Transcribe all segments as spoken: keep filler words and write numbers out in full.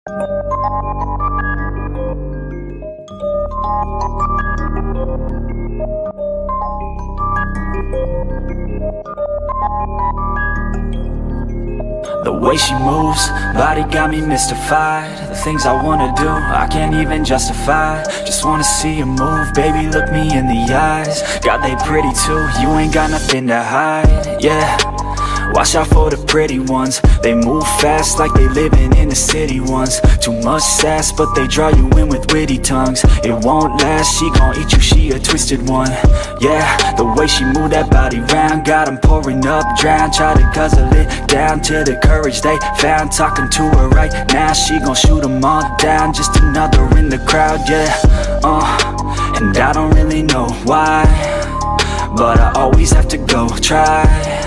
The way she moves, body got me mystified. The things I wanna do, I can't even justify. Just wanna see you move, baby, look me in the eyes. God, they pretty too, you ain't got nothing to hide, yeah. Watch out for the pretty ones. They move fast like they living in the city ones. Too much sass, but they draw you in with witty tongues. It won't last, she gon' eat you, she a twisted one. Yeah, the way she move that body round got 'em pouring up, drown. Try to guzzle it down to the courage they found. Talking to her right now, she gon' shoot 'em all down. Just another in the crowd, yeah. Uh, and I don't really know why, but I always have to go try.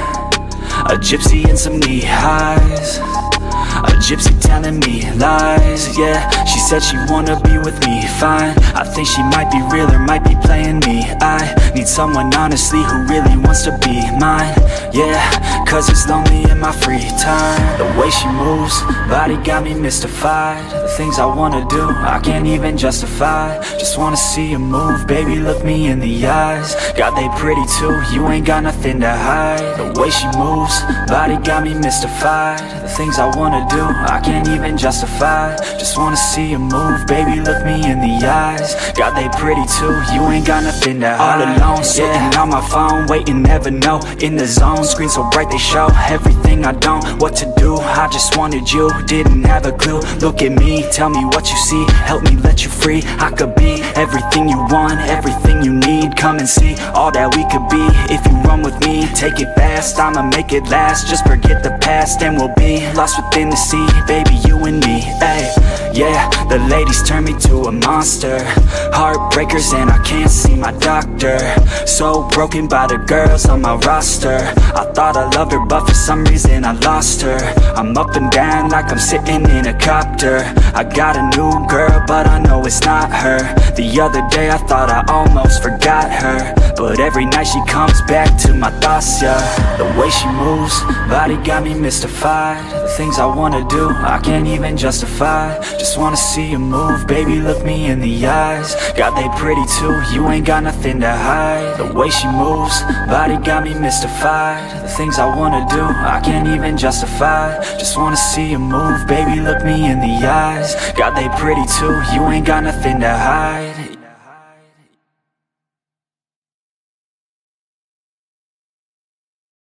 A gypsy in some knee highs, a gypsy telling me lies, yeah. She said she wanna be with me, fine. I think she might be real or might be playing me. I need someone honestly who really wants to be mine, yeah. Cause it's lonely in my free time. The way she moves, body got me mystified. The things I wanna do, I can't even justify. Just wanna see you move, baby, look me in the eyes. God, they pretty too, you ain't got nothing to hide. The way she moves, body got me mystified. The things I wanna do, I can't even justify. Just wanna see you move, baby, look me in the eyes. God, they pretty too, you ain't got nothing to hide. All alone, sitting yeah. on my phone, waiting, never know. In the zone, screen so bright they show everything I don't, what to do. I just wanted you, didn't have a clue. Look at me, tell me what you see, help me let you free. I could be everything you want, everything you need. Come and see all that we could be. If you run with me, take it fast, I'ma make it last. Just forget the past and we'll be lost within the sea, baby, you and me, ayy. Yeah, the ladies turn me to a monster. Heartbreakers and I can't see my doctor. So broken by the girls on my roster. I thought I loved her, but for some reason I lost her. I'm up and down like I'm sitting in a copter. I got a new girl, but I know it's not her. The other day I thought I almost forgot her, but every night she comes back to my thoughts, yeah. The way she moves, body got me mystified. The things I wanna do, I can't even justify. Just wanna see you move, baby, look me in the eyes. God, they pretty too, you ain't got nothing to hide. The way she moves, body got me mystified. The things I wanna do, I can't even justify. Just wanna see you move, baby, look me in the eyes. God, they pretty too, you ain't got nothing to hide.